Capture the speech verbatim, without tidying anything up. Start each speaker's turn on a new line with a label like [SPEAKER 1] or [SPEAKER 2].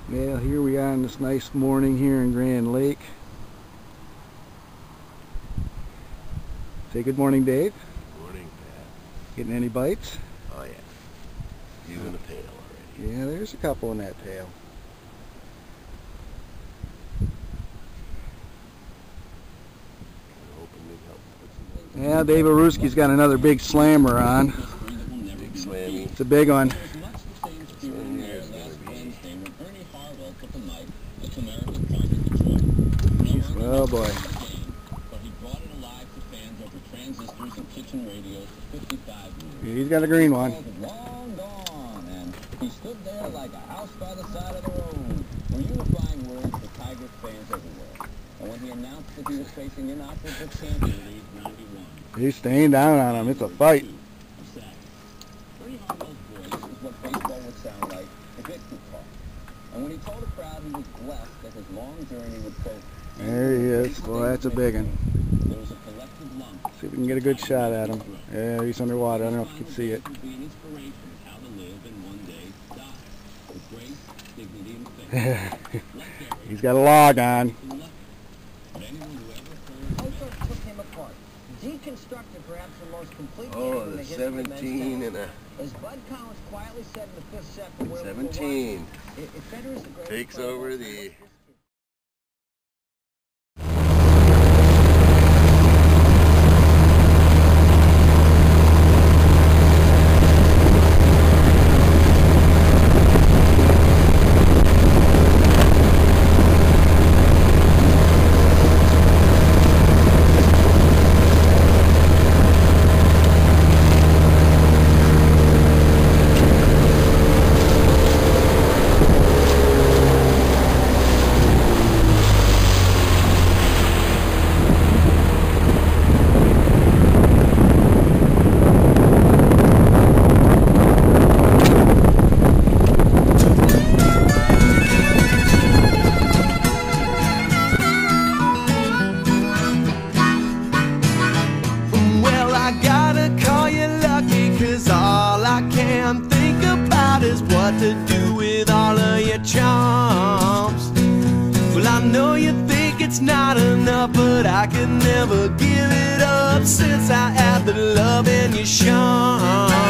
[SPEAKER 1] Well, here we are on this nice morning here in Grand Lake. Say good morning, Dave.
[SPEAKER 2] Morning, Pat.
[SPEAKER 1] Getting any bites?
[SPEAKER 2] Oh yeah. Using the pail already.
[SPEAKER 1] Yeah, there's a couple in that pail. Yeah, Dave Aruski's got another big slammer on.
[SPEAKER 2] Big slammy.
[SPEAKER 1] It's a big one. Oh boy. He's got a green one.
[SPEAKER 3] Long gone, and he stood there like a house by the side of the road. Were unifying words for Tigers fans everywhere. And when he announced that he was facing inoperable champion at age ninety-one,
[SPEAKER 1] He's staying down on him. It's a fight.
[SPEAKER 3] Ernie Harwell's voice is what baseball would sound like if it could talk. And when he told a crowd he was blessed that his long journey would quote.
[SPEAKER 1] There he is. Boy, that's a big one.
[SPEAKER 3] There was a collective lump.
[SPEAKER 1] See if we can get a good shot at him. Yeah, he's underwater. I don't know if you can see it. He's got a log on.
[SPEAKER 3] Deconstructed perhaps the most complete
[SPEAKER 2] Oh,
[SPEAKER 3] in the
[SPEAKER 2] the
[SPEAKER 3] history of men's
[SPEAKER 2] seventeen
[SPEAKER 3] tennis.
[SPEAKER 2] and a
[SPEAKER 3] As Bud Collins quietly said in the fifth set from where we were
[SPEAKER 2] seventeen.
[SPEAKER 3] watching, if if Federer is the greatest
[SPEAKER 2] Takes
[SPEAKER 3] player of all
[SPEAKER 2] over
[SPEAKER 3] time,
[SPEAKER 2] the
[SPEAKER 4] what to do with all of your charms. Well, I know you think it's not enough, but I could never give it up since I had the love in your charm.